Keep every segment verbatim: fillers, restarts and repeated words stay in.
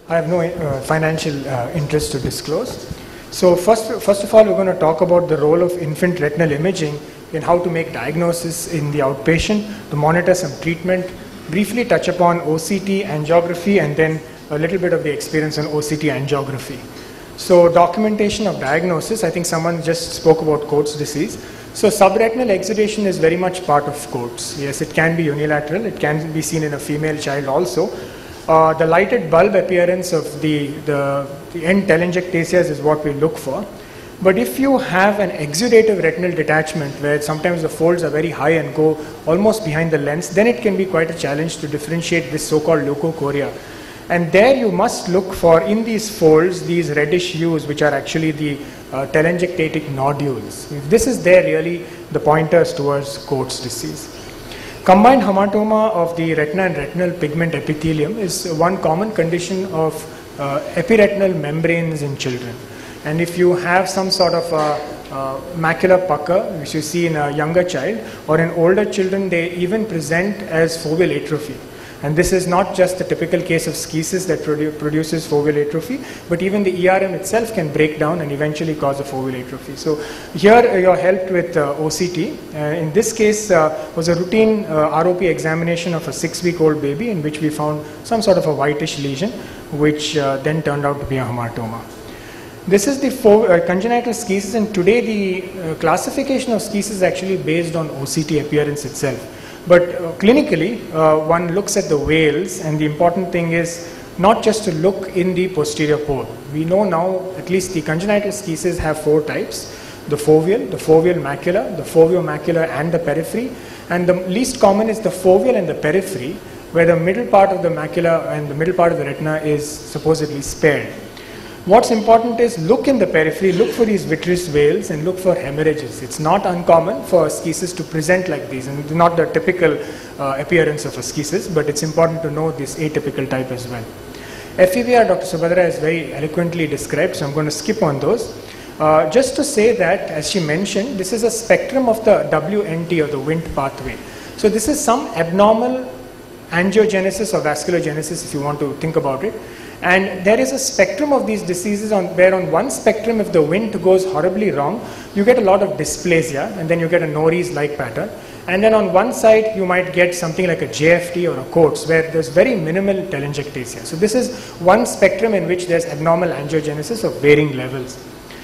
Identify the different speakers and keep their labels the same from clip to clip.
Speaker 1: I have no uh, financial uh, interest to disclose. So first, first of all, we're going to talk about the role of infant retinal imaging in how to make diagnosis in the outpatient, to monitor some treatment, briefly touch upon O C T angiography, and then a little bit of the experience on O C T angiography. So documentation of diagnosis, I think someone just spoke about Coats disease. So subretinal exudation is very much part of Coats. Yes, it can be unilateral. It can be seen in a female child also. Uh, the lighted bulb appearance of the, the, the end telangiectasias is what we look for. But if you have an exudative retinal detachment where sometimes the folds are very high and go almost behind the lens, then it can be quite a challenge to differentiate this so-called leukocoria. And there you must look for, in these folds, these reddish hues, which are actually the uh, telangiectatic nodules. If this is there, really the pointers towards Coats disease. Combined hematoma of the retina and retinal pigment epithelium is one common condition of uh, epiretinal membranes in children. And if you have some sort of a, a macular pucker, which you see in a younger child, or in older children, they even present as foveal atrophy. And this is not just the typical case of schisis that produ produces foveal atrophy, but even the E R M itself can break down and eventually cause a foveal atrophy. So here uh, you are helped with uh, O C T. Uh, in this case uh, was a routine uh, R O P examination of a six-week-old baby in which we found some sort of a whitish lesion, which uh, then turned out to be a hematoma. This is the uh, congenital schisis, and today the uh, classification of schisis is actually based on O C T appearance itself. But uh, clinically, uh, one looks at the veils, and the important thing is not just to look in the posterior pole. We know now at least the congenital schisis have four types: the foveal, the foveal macular, the foveo-macular, and the periphery. And the least common is the foveal and the periphery, where the middle part of the macula and the middle part of the retina is supposedly spared. What's important is look in the periphery, look for these vitreous veils, and look for hemorrhages. It's not uncommon for schisis to present like these, and not the typical uh, appearance of a schisis, but it's important to know this atypical type as well. F E V R, Doctor Subhadra has very eloquently described, so I'm going to skip on those. Uh, just to say that, as she mentioned, this is a spectrum of the W N T, or the Wnt pathway. So this is some abnormal angiogenesis or vasculogenesis, if you want to think about it. And there is a spectrum of these diseases on, where on one spectrum, if the Wnt goes horribly wrong, you get a lot of dysplasia, and then you get a Norris-like pattern. And then on one side, you might get something like a J F T or a Coats, where there's very minimal telangiectasia. So this is one spectrum in which there's abnormal angiogenesis of varying levels.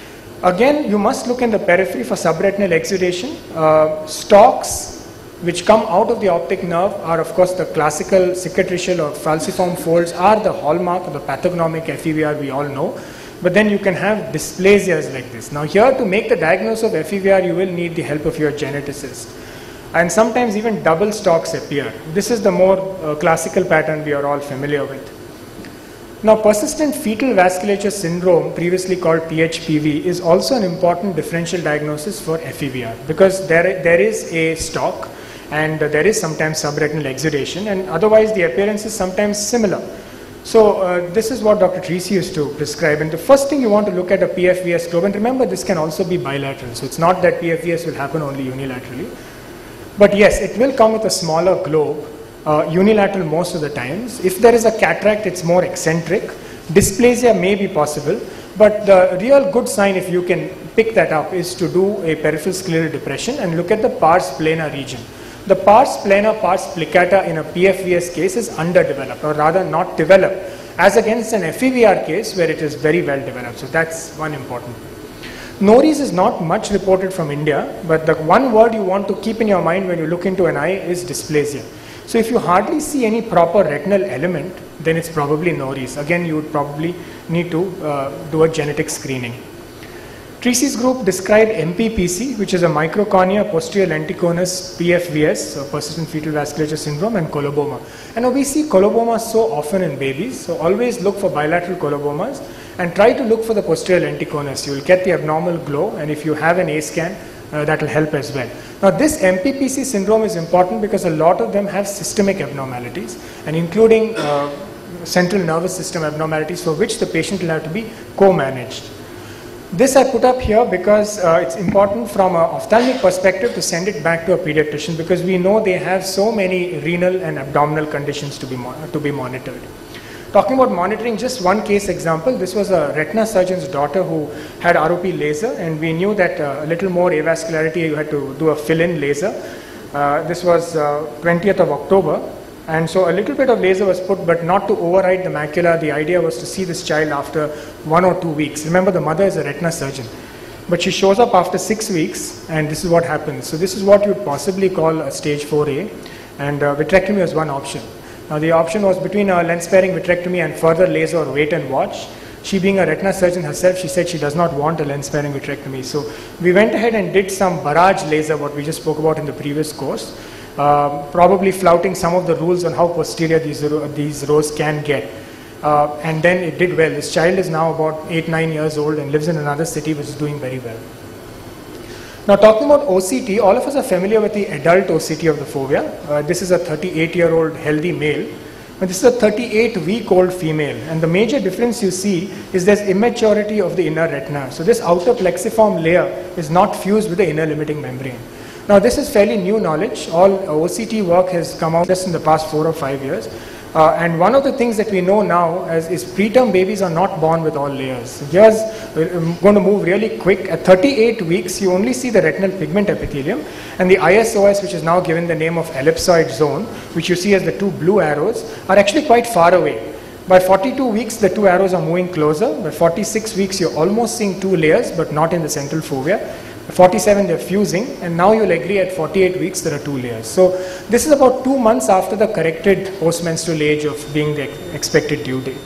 Speaker 1: Again, you must look in the periphery for subretinal exudation. Uh, stalks which come out of the optic nerve are, of course, the classical cicatricial or falciform folds are the hallmark of the pathognomic F E V R we all know. But then you can have dysplasias like this. Now here, to make the diagnosis of F E V R, you will need the help of your geneticist. And sometimes even double stalks appear. This is the more uh, classical pattern we are all familiar with. Now, persistent fetal vasculature syndrome, previously called P H P V, is also an important differential diagnosis for F E V R, because there, there is a stalk, and uh, there is sometimes subretinal exudation, and otherwise the appearance is sometimes similar. So uh, this is what Doctor Treacy used to prescribe, and the first thing you want to look at a P F V S globe, and remember this can also be bilateral, so it's not that P F V S will happen only unilaterally. But yes, it will come with a smaller globe, uh, unilateral most of the times. If there is a cataract, it's more eccentric. Dysplasia may be possible, but the real good sign, if you can pick that up, is to do a peripheral scleral depression and look at the pars plana region. The pars plana, pars plicata in a P F V S case is underdeveloped, or rather not developed, as against an F E V R case where it is very well developed. So that's one important thing. Norris is not much reported from India, but the one word you want to keep in your mind when you look into an eye is dysplasia. So if you hardly see any proper retinal element, then it's probably Norris. Again, you would probably need to uh, do a genetic screening. Treacy's group described M P P C, which is a microcornea posterior lenticonus P F V S, so persistent fetal vasculature syndrome, and coloboma. And now we see colobomas so often in babies, so always look for bilateral colobomas and try to look for the posterior lenticonus. You will get the abnormal glow, and if you have an A scan, uh, that will help as well. Now this M P P C syndrome is important because a lot of them have systemic abnormalities, and including uh, central nervous system abnormalities for which the patient will have to be co-managed. This I put up here because uh, it's important from an ophthalmic perspective to send it back to a pediatrician, because we know they have so many renal and abdominal conditions to be, to be monitored. Talking about monitoring, just one case example, this was a retina surgeon's daughter who had R O P laser, and we knew that uh, a little more avascularity, you had to do a fill-in laser. Uh, this was uh, twentieth of October, and so a little bit of laser was put, but not to override the macula. The idea was to see this child after one or two weeks. Remember, the mother is a retina surgeon, but she shows up after six weeks, and this is what happens. So this is what you would possibly call a stage four A, and uh, vitrectomy was one option. Now the option was between a lens-sparing vitrectomy and further laser or wait and watch. She, being a retina surgeon herself, she said she does not want a lens-sparing vitrectomy. So we went ahead and did some barrage laser, what we just spoke about in the previous course, uh, probably flouting some of the rules on how posterior these, these rows can get. Uh, and then it did well. This child is now about eight, nine years old and lives in another city which is doing very well. Now talking about O C T, all of us are familiar with the adult O C T of the fovea. Uh, this is a thirty-eight year old healthy male, but this is a thirty-eight week old female, and the major difference you see is there's immaturity of the inner retina. So this outer plexiform layer is not fused with the inner limiting membrane. Now this is fairly new knowledge. All O C T work has come out just in the past four or five years. Uh, and one of the things that we know now is, is preterm babies are not born with all layers. Here's, I'm going to move really quick. At thirty-eight weeks, you only see the retinal pigment epithelium, and the I S O S, which is now given the name of ellipsoid zone, which you see as the two blue arrows, are actually quite far away. By forty-two weeks, the two arrows are moving closer. By forty-six weeks, you're almost seeing two layers, but not in the central fovea. At forty-seven, they're fusing, and now you'll agree at forty-eight weeks, there are two layers. So this is about two months after the corrected postmenstrual age of being the expected due date.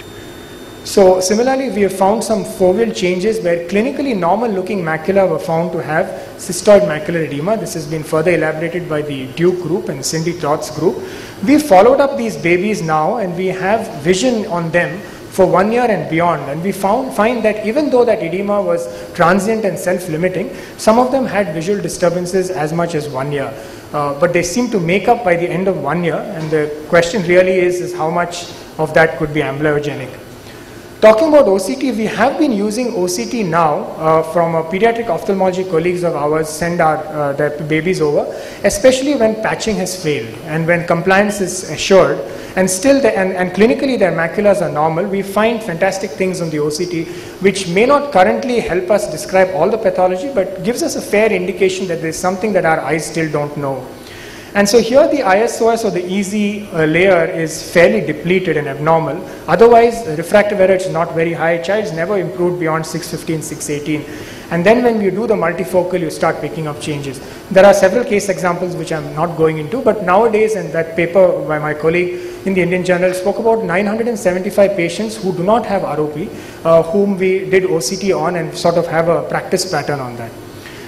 Speaker 1: So similarly, we have found some foveal changes where clinically normal looking macula were found to have cystoid macular edema. This has been further elaborated by the Duke group and Cindy Trott's group. We followed up these babies now, and we have vision on them for one year and beyond, and we found find that even though that edema was transient and self-limiting, some of them had visual disturbances as much as one year, uh, but they seem to make up by the end of one year, and the question really is, is how much of that could be amblyogenic. Talking about O C T, we have been using O C T now uh, from uh, pediatric ophthalmology colleagues of ours send our, uh, their babies over, especially when patching has failed and when compliance is assured, and still the, and, and clinically their maculas are normal. We find fantastic things on the O C T which may not currently help us describe all the pathology, but gives us a fair indication that there is something that our eyes still don't know. And so here the I S O S or the E Z uh, layer is fairly depleted and abnormal. Otherwise, the refractive error is not very high. Child's never improved beyond six fifteen, six eighteen. And then when you do the multifocal, you start picking up changes. There are several case examples which I'm not going into, but nowadays, and that paper by my colleague in the Indian Journal spoke about nine hundred seventy-five patients who do not have R O P, uh, whom we did O C T on and sort of have a practice pattern on that.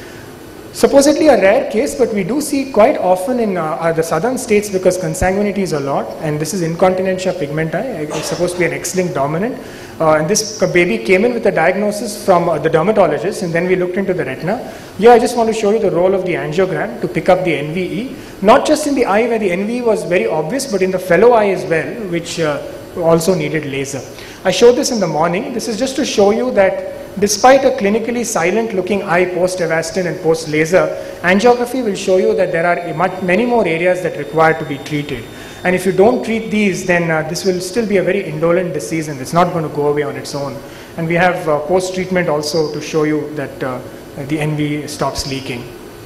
Speaker 1: Supposedly a rare case, but we do see quite often in uh, the southern states because consanguinity is a lot, and this is incontinentia pigmenti. It's supposed to be an X-linked dominant. Uh, and this baby came in with a diagnosis from uh, the dermatologist, and then we looked into the retina. Here I just want to show you the role of the angiogram to pick up the N V E, not just in the eye where the N V E was very obvious, but in the fellow eye as well, which uh, also needed laser. I showed this in the morning. This is just to show you that despite a clinically silent looking eye post-Avastin and post-laser, angiography will show you that there are much, many more areas that require to be treated. And if you don't treat these, then uh, this will still be a very indolent disease and it's not going to go away on its own. And we have uh, post-treatment also to show you that uh, the N V stops leaking.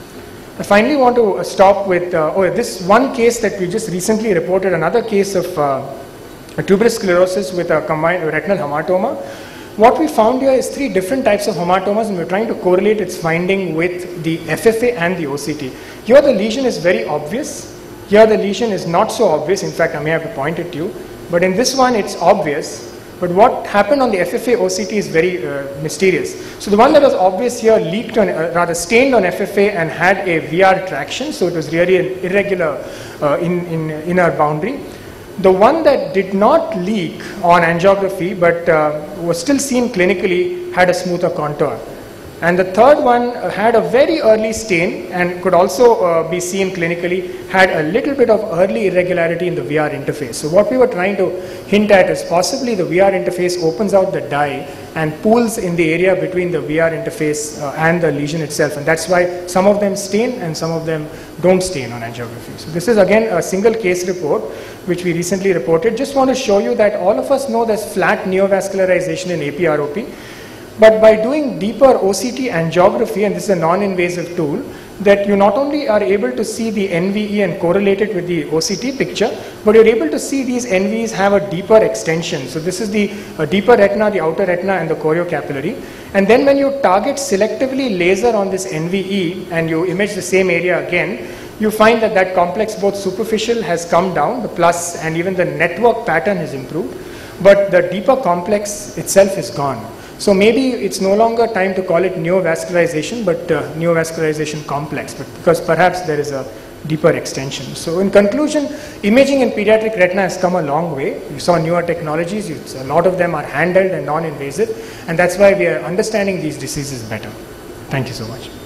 Speaker 1: I finally want to uh, stop with, uh, oh, this one case that we just recently reported, another case of uh, tuberous sclerosis with a combined retinal hematoma. What we found here is three different types of hematomas, and we're trying to correlate its finding with the F F A and the O C T. Here the lesion is very obvious. Here the lesion is not so obvious. In fact, I may have to point it to you. But in this one, it's obvious. But what happened on the F F A O C T is very uh, mysterious. So the one that was obvious here leaked on, uh, rather stained on F F A and had a V R traction. So it was really an irregular uh, in, in inner boundary. The one that did not leak on angiography but uh, was still seen clinically had a smoother contour. And the third one uh, had a very early stain and could also uh, be seen clinically, had a little bit of early irregularity in the V R interface. So what we were trying to hint at is possibly the V R interface opens out the dye and pools in the area between the V R interface uh, and the lesion itself. And that's why some of them stain and some of them don't stain on angiography. So this is again a single case report which we recently reported. Just want to show you that all of us know there's flat neovascularization in A P R O P. But by doing deeper O C T angiography, and this is a non-invasive tool, that you not only are able to see the N V E and correlate it with the O C T picture, but you're able to see these N V Es have a deeper extension. So this is the uh, deeper retina, the outer retina, and the choriocapillary. And then when you target selectively laser on this N V E and you image the same area again, you find that that complex, both superficial has come down, the plus, and even the network pattern has improved, but the deeper complex itself is gone. So maybe it's no longer time to call it neovascularization, but uh, neovascularization complex, but because perhaps there is a deeper extension. So in conclusion, imaging in pediatric retina has come a long way. You saw newer technologies, you, a lot of them are handheld and non-invasive, and that's why we are understanding these diseases better. Thank you so much.